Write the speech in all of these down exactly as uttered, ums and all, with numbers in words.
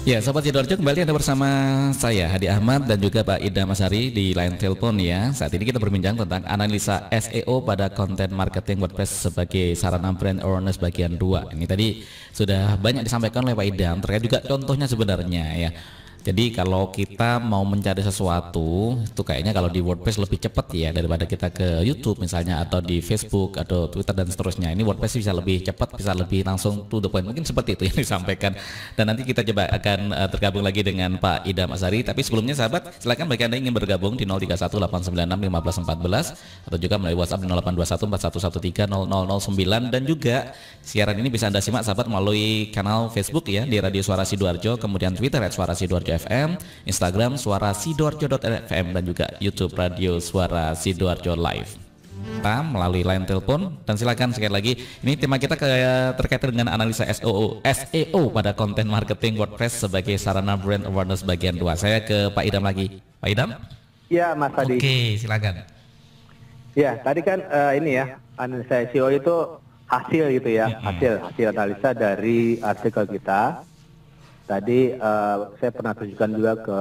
Ya, Sobat Sidoarjo, kembali Anda bersama saya Hadi Ahmad dan juga Pak Idam Asari di line telepon ya. Saat ini kita berbincang tentang analisa S E O pada konten marketing WordPress sebagai sarana brand awareness bagian dua. Ini tadi sudah banyak disampaikan oleh Pak Idam terkait juga contohnya sebenarnya ya. Jadi kalau kita mau mencari sesuatu itu kayaknya kalau di WordPress lebih cepat ya daripada kita ke YouTube misalnya atau di Facebook atau Twitter dan seterusnya. Ini WordPress bisa lebih cepat, bisa lebih langsung to the point. Mungkin seperti itu yang disampaikan. Dan nanti kita coba akan uh, tergabung lagi dengan Pak Idam Asari. Tapi sebelumnya sahabat, silakan bagi Anda yang ingin bergabung di nol tiga satu delapan sembilan enam lima satu empat atau juga melalui WhatsApp di nol delapan dua satu empat satu satu tiga nol nol nol sembilan, dan juga siaran ini bisa Anda simak sahabat melalui kanal Facebook ya di Radio Suara Sidoarjo, kemudian Twitter at Suara Sidoarjo F M, Instagram suara sidoarjo dot f m, dan juga YouTube Radio Suara Sidoarjo Live. Kita melalui line telepon dan silakan sekali lagi. Ini tema kita ke, terkait dengan analisa S E O S E O pada konten marketing WordPress sebagai sarana brand awareness bagian dua. Saya ke Pak Idam lagi. Pak Idam? Ya, Mas Adi. Oke, silakan. Ya, tadi kan uh, ini ya, analisa S E O itu hasil gitu ya, hasil hasil analisa dari artikel kita. Tadi uh, saya pernah tunjukkan juga ke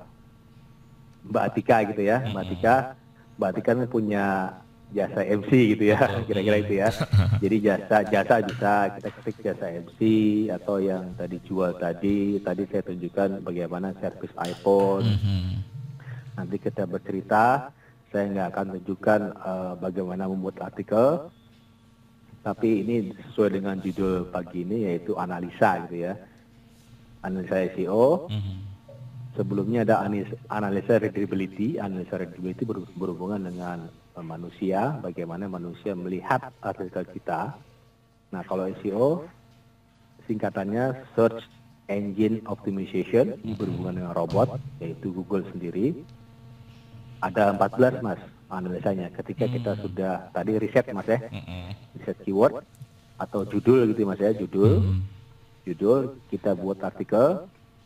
Mbak Atika gitu ya, Mbak Atika, Mbak Atika kan punya jasa M C gitu ya, kira-kira itu ya. Jadi jasa jasa bisa kita ketik jasa M C atau yang tadi jual tadi, tadi saya tunjukkan bagaimana servis iPhone. Nanti kita bercerita, saya nggak akan tunjukkan uh, bagaimana membuat artikel, tapi ini sesuai dengan judul pagi ini yaitu analisa gitu ya. Analisa S E O, mm-hmm. Sebelumnya ada analisa readability. Analisa readability berhubungan dengan uh, manusia, bagaimana manusia melihat artikel kita. Nah, kalau S E O singkatannya Search Engine Optimization, ini berhubungan dengan robot, yaitu Google sendiri. Ada empat belas Mas analisanya. Ketika kita sudah tadi riset Mas ya, riset keyword atau judul gitu Mas ya, judul. Judul, kita buat artikel,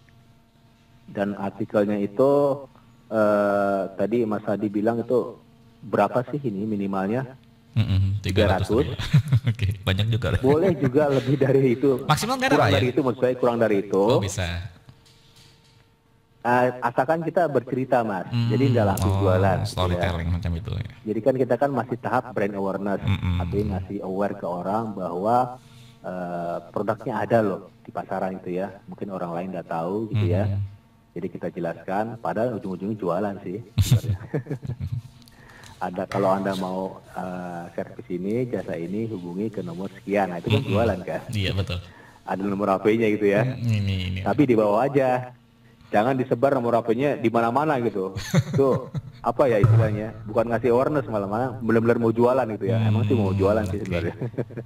dan artikelnya itu eh, tadi Mas Hadi bilang itu berapa sih ini minimalnya? tiga ratus. Oke, banyak juga. Boleh juga lebih dari itu. Maksimal nggak ada kurang ya? dari itu, maksud saya kurang dari itu. Oh, bisa. Uh, asalkan kita bercerita Mas, hmm, jadi tidak langsung oh, jualan. Storytelling ya. Macam itu. Ya. Jadi kan kita kan masih tahap brand awareness, Mm-mm. artinya ngasih aware ke orang bahwa uh, produknya ada loh di pasaran itu ya, mungkin orang lain nggak tahu gitu ya. Hmm. Jadi kita jelaskan, padahal ujung-ujungnya jualan sih. Ada kalau Anda mau uh, servis ini, jasa ini, hubungi ke nomor sekian. Nah itu kan jualan kan. Iya betul. Ada nomor H P-nya gitu ya. Ini, ini. Tapi dibawa aja, jangan disebar nomor H P-nya di mana-mana gitu. Itu apa ya istilahnya? Bukan ngasih awareness malah-malah, benar-benar mau jualan gitu ya. Emang sih mau jualan sih sebenarnya.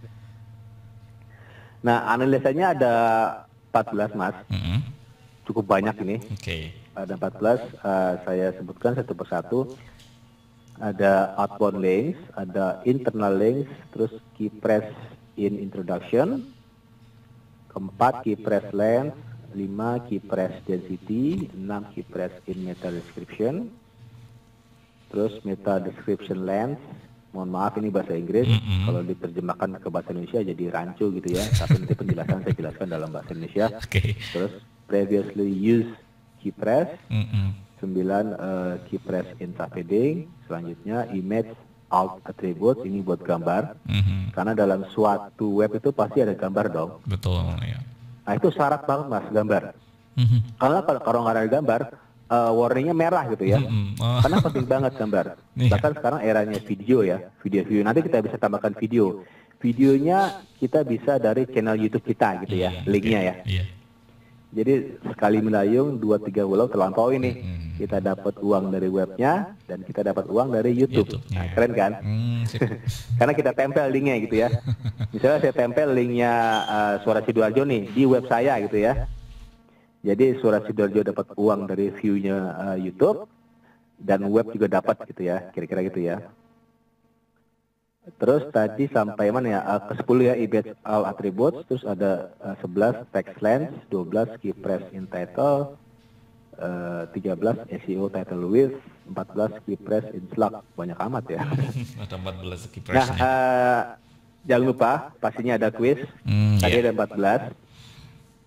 Nah, analisanya ada empat belas Mas, mm-hmm. cukup banyak ini. Okay. Ada empat belas, uh, saya sebutkan satu persatu. Ada outbound links, ada internal links, terus key press in introduction, keempat key press length, lima key press density, enam key press in meta description, terus meta description length. Mohon maaf ini bahasa Inggris, mm-hmm. kalau diterjemahkan ke bahasa Indonesia jadi rancu gitu ya, tapi nanti penjelasan saya jelaskan dalam bahasa Indonesia. Okay. Terus previously used key press, mm-hmm. sembilan uh, key press in subheading, selanjutnya image alt attributes, ini buat gambar, mm-hmm. karena dalam suatu web itu pasti ada gambar dong. Betul ya. Nah itu syarat banget Mas, gambar. Mm-hmm. Karena kalau kalau nggak ada gambar, Uh, warningnya merah gitu ya, mm-hmm. oh. karena penting banget gambar. Yeah. Bahkan sekarang eranya video ya, video-video. Nanti kita bisa tambahkan video. Videonya kita bisa dari channel YouTube kita gitu ya, yeah, linknya okay. ya. Yeah. Jadi sekali melayung dua tiga pulau terlampau ini, mm-hmm. kita dapat uang dari webnya dan kita dapat uang dari YouTube. YouTube nah, yeah. Keren kan? Mm, karena kita tempel linknya gitu ya. Misalnya saya tempel linknya uh, Suara Sidoarjo nih di web saya gitu ya. Jadi Suara Sidoarjo dapat uang dari view-nya uh, YouTube dan web juga dapat gitu ya, kira-kira gitu ya. Terus tadi sampai mana ya? Uh, ke sepuluh ya, image all attributes, terus ada uh, sebelas text length, dua belas key press in title, uh, tiga belas S E O title width, empat belas key press in slug. Banyak amat ya. Ada empat belas key press-nya. Nah, uh, jangan lupa pastinya ada quiz. Hmm, tadi yeah. ada empat belas.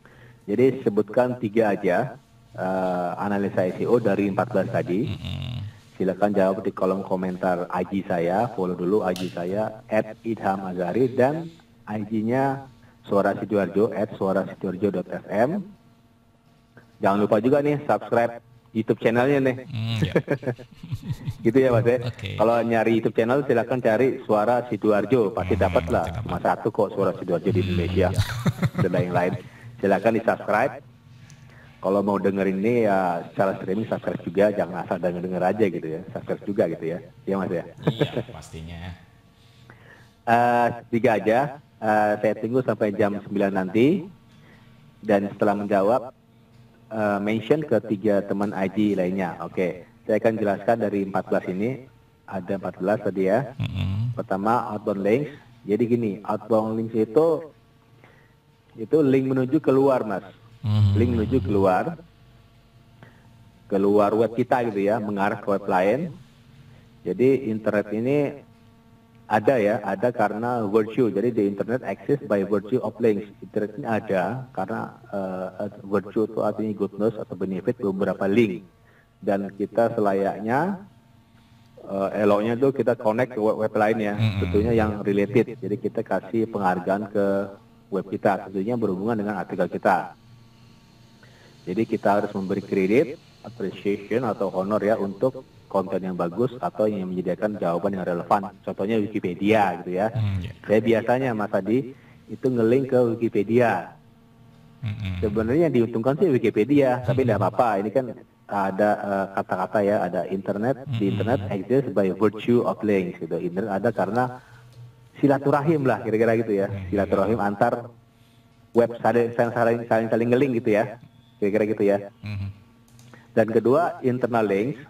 Jadi sebutkan tiga aja uh, analisa S E O dari empat belas tadi. Mm-hmm. Silakan jawab di kolom komentar I G saya, follow dulu I G saya at idham azari dan I G-nya Suara Sidoarjo at suara sidoarjo dot f m. Jangan lupa juga nih subscribe YouTube channelnya nih. Mm, yeah. Gitu ya Mas ya. Okay. Kalau nyari YouTube channel silakan cari Suara Sidoarjo, pasti hmm, dapat lah. Cuma satu kok Suara Sidoarjo di Indonesia. Dan lain-lain. Silakan di subscribe. Kalau mau dengerin ini ya secara streaming subscribe juga, jangan asal denger-denger aja gitu ya. Subscribe juga gitu ya. Iya Mas ya. Iya pastinya. uh, tiga aja. Uh, saya tunggu sampai jam sembilan nanti. Dan setelah menjawab Uh, mention ke tiga teman I G lainnya. Oke, okay. Saya akan jelaskan dari empat belas ini. Ada empat belas tadi ya. Mm-hmm. Pertama, outbound links. Jadi gini, outbound links itu itu link menuju keluar, Mas. Mm-hmm. Link menuju keluar. Keluar web kita gitu ya, mengarah ke web lain. Jadi internet ini ada ya, ada karena virtue. Jadi di internet exist by virtue of links. Internet ini ada karena uh, virtue itu artinya goodness atau benefit beberapa link. Dan kita selayaknya uh, eloknya tuh kita connect ke web, web lain ya, tentunya yang related. Jadi kita kasih penghargaan ke web kita, tentunya berhubungan dengan artikel kita. Jadi kita harus memberi kredit, appreciation atau honor ya untuk konten yang bagus atau yang menyediakan jawaban yang relevan. Contohnya Wikipedia gitu ya. Mm, yeah. Saya biasanya Mas Adi itu nge-link ke Wikipedia. Mm-hmm. Sebenarnya yang diuntungkan sih Wikipedia, mm-hmm. tapi tidak apa-apa. Ini kan ada uh, kata-kata ya, ada internet, mm-hmm. di internet exist by virtue of links gitu. Internet ada karena silaturahim lah kira-kira gitu ya. Silaturahim antar web saling saling saling, saling nge-link gitu ya. Kira-kira gitu ya. Mm-hmm. Dan kedua, internal links.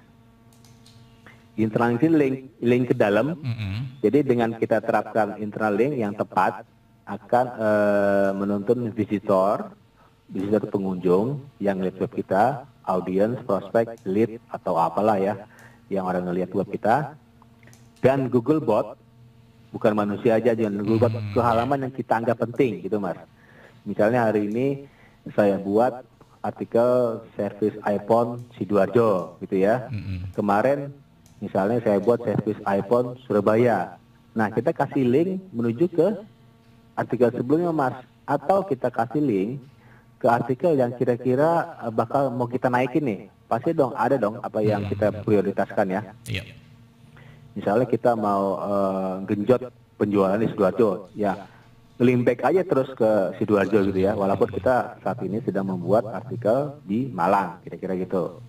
Internal link, link, link ke dalam. Mm-hmm. Jadi dengan kita terapkan internal link yang tepat akan uh, menuntun visitor, visitor pengunjung yang lihat web kita, audience, prospek, lead atau apalah ya yang orang ngelihat web kita. Dan Google Bot, bukan manusia aja, jangan Google Bot ke halaman yang kita anggap penting gitu Mas. Misalnya hari ini saya buat artikel servis iPhone Sidoarjo gitu ya. Mm-hmm. Kemarin misalnya saya buat servis iPhone Surabaya. Nah, kita kasih link menuju ke artikel sebelumnya, Mas. Atau kita kasih link ke artikel yang kira-kira bakal mau kita naikin nih. Pasti dong, ada dong apa yang kita prioritaskan ya. Iya. Misalnya kita mau uh, genjot penjualan di Sidoarjo. Ya, link back aja terus ke Sidoarjo gitu ya. Walaupun kita saat ini sedang membuat artikel di Malang, kira-kira gitu.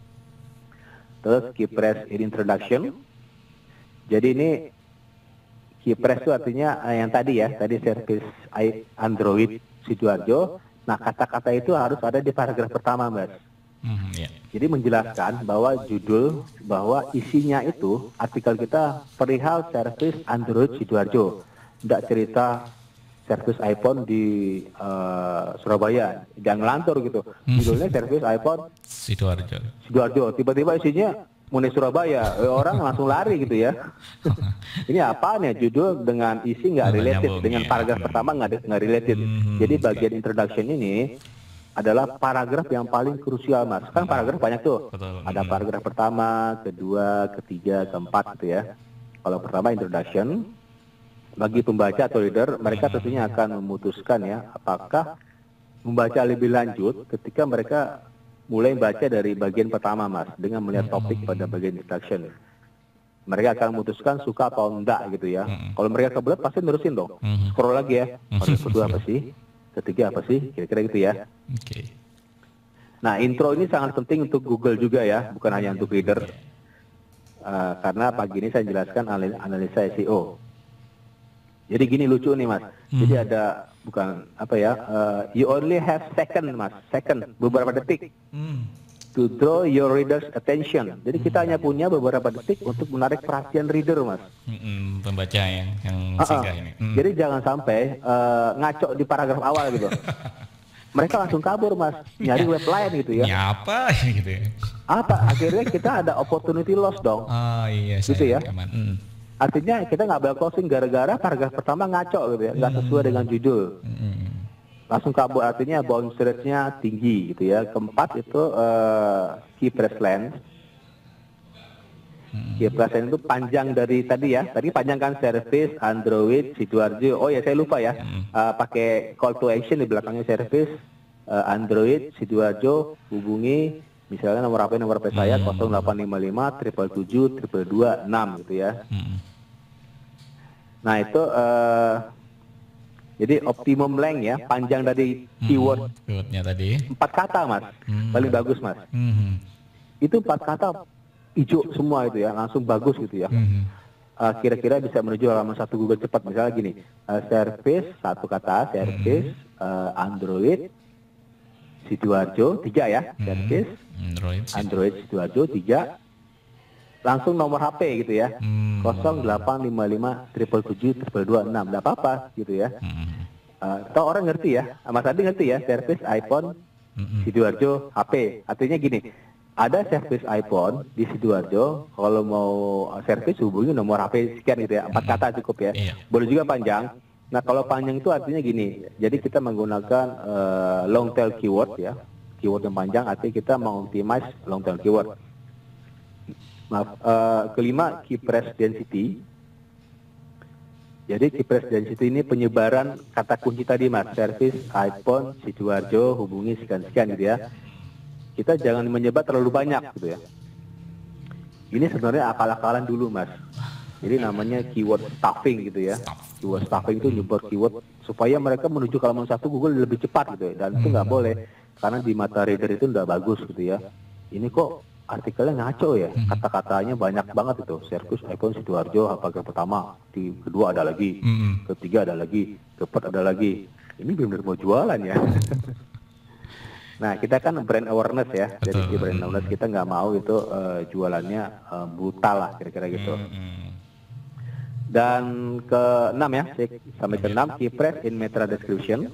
Terus key press in introduction. Jadi ini key press itu artinya uh, yang tadi ya, tadi service Android Sidoarjo. Nah, kata-kata itu harus ada di paragraf pertama, Mas. Mm, yeah. Jadi menjelaskan bahwa judul, bahwa isinya itu artikel kita perihal service Android Sidoarjo. Tidak cerita servis iPhone di uh, Surabaya, jangan ngelantur gitu. Judulnya servis iPhone Sidoarjo. Sidoarjo. Tiba-tiba isinya Mune Surabaya, eh, orang langsung lari gitu ya. Ini apaan ya, judul dengan isi nggak related, dengan paragraf pertama nggak nggak related. Jadi bagian introduction ini adalah paragraf yang paling krusial, Mas. Kan paragraf banyak tuh. Ada paragraf pertama, kedua, ketiga, keempat gitu ya. Kalau pertama introduction. Bagi pembaca atau reader, mereka tentunya akan memutuskan ya, apakah membaca lebih lanjut ketika mereka mulai baca dari bagian pertama, Mas, dengan melihat topik pada bagian introduction. Mereka akan memutuskan suka atau enggak gitu ya. Kalau mereka kebelet pasti nerusin dong. Scroll lagi ya. Kalau kedua apa sih? Ketiga apa sih? Kira-kira gitu ya. Oke. Nah, intro ini sangat penting untuk Google juga ya, bukan hanya untuk reader. Uh, karena pagi ini saya jelaskan analisa S E O. Jadi gini lucu nih Mas, hmm. jadi ada bukan apa ya, uh, you only have second Mas, second beberapa detik hmm. to draw your reader's attention. Jadi kita hmm. hanya punya beberapa detik untuk menarik perhatian reader Mas. Hmm, pembaca yang yang singgah ini. Hmm. Jadi jangan sampai uh, ngaco di paragraf awal gitu. Mereka langsung kabur Mas, nyari web lain gitu ya. Apa gitu ya? Apa? Akhirnya kita ada opportunity loss dong. Oh iya. Gitu ya. Hmm. Artinya kita nggak bakal closing gara-gara paragraf pertama ngaco gitu ya, nggak sesuai dengan judul. langsung kabur, artinya bounce rate-nya tinggi gitu ya. Keempat itu uh, key press length. Key press length itu panjang dari tadi ya. Tadi panjang kan service, Android, Sidoarjo. Oh ya saya lupa ya. Uh, pakai call to action di belakangnya service, uh, Android, Sidoarjo, hubungi misalnya nomor H P nomor H P saya nol delapan lima lima tujuh tujuh tujuh dua dua enam gitu ya. Nah itu uh, jadi optimum length ya, panjang dari keyword keywordnya tadi empat kata mas, hmm. paling bagus mas. Hmm. Itu empat kata hijau semua itu ya, langsung bagus gitu ya. Hmm. Uh, kira-kira bisa menuju halaman satu Google cepat, misalnya gini, uh, service satu kata, service hmm. uh, Android, Sidoarjo tiga ya, hmm. service Android, Android Sidoarjo tiga, langsung nomor H P gitu ya, hmm. nol delapan lima lima tujuh tujuh tujuh dua enam, nggak apa-apa gitu ya. Hmm. Uh, Tahu orang ngerti ya, Mas Adi ngerti ya, service iPhone hmm. Sidoarjo H P, artinya gini, ada service iPhone di Sidoarjo, kalau mau service hubungi nomor H P sekian gitu ya, empat hmm. kata cukup ya, iya. Boleh juga panjang. Nah kalau panjang itu artinya gini, jadi kita menggunakan uh, long tail keyword ya, keyword yang panjang, artinya kita mengoptimize long tail keyword. Maaf, uh, kelima key press density. Jadi key press density ini penyebaran kata kunci tadi mas, service, iPhone, Sidoarjo, hubungi sekian-sekian gitu ya. Kita jangan menyebar terlalu banyak gitu ya. Ini sebenarnya akal-akalan dulu mas. Jadi namanya keyword stuffing gitu ya. Keyword stuffing itu nyebar keyword supaya mereka menuju ke halaman satu Google lebih cepat gitu ya. Dan itu nggak boleh karena di mata reader itu nggak bagus gitu ya. Ini kok artikelnya ngaco ya, kata-katanya banyak banget itu. Service iPhone Sidoarjo apakah pertama, di kedua ada lagi, mm. ketiga ada lagi, keempat ada lagi. Ini benar-benar mau jualan ya. Nah kita kan brand awareness ya, dari si brand awareness kita nggak mau itu uh, jualannya uh, brutal lah kira-kira gitu. Mm. Dan keenam ya, sampai keenam key press in meta description.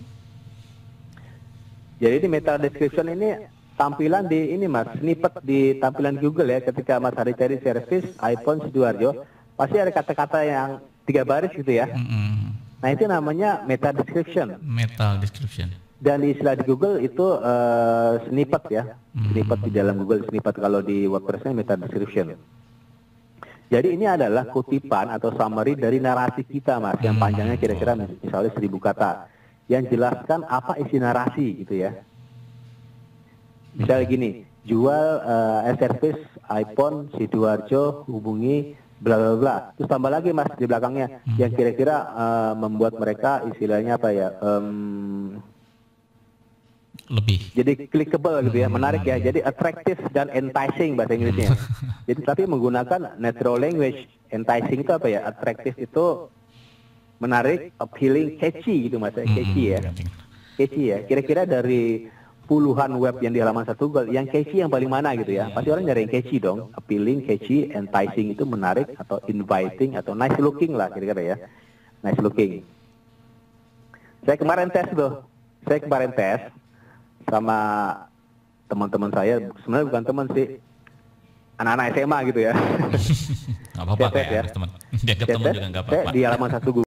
Jadi di meta description ini tampilan di ini mas, snippet di tampilan Google ya, ketika mas hari cari service iPhone Sidoarjo pasti ada kata-kata yang tiga baris gitu ya. Mm-hmm. Nah itu namanya meta description. Meta description. Dan di istilah di Google itu uh, snippet ya, mm-hmm. snippet di dalam Google, snippet kalau di WordPress-nya meta description. Jadi ini adalah kutipan atau summary dari narasi kita mas, yang panjangnya kira-kira misalnya seribu kata, yang jelaskan apa isi narasi gitu ya. Misalnya gini, jual uh, service iPhone Sidoarjo, hubungi bla bla bla. Terus tambah lagi mas di belakangnya yang kira-kira uh, membuat mereka istilahnya apa ya? Um, lebih. Jadi clickable gitu ya, menarik ya. Jadi attractive dan enticing bahasa Inggrisnya. Jadi tapi menggunakan natural language. Enticing itu apa ya? Attractive itu menarik, appealing, catchy gitu mas, catchy ya. Catchy ya. Kira-kira dari puluhan web yang di halaman satu Google, yang catchy yang paling mana gitu ya? Pasti orang nyari yang catchy dong. Appealing, catchy, enticing itu menarik atau inviting atau nice looking lah kira-kira ya. Nice looking. Saya kemarin tes tuh. Saya kemarin tes sama teman-teman saya. Sebenarnya bukan teman sih. Anak-anak S M A gitu ya. Nggak apa-apa ya, teman. Dianggap teman juga nggak apa-apa. Saya di halaman satu Google.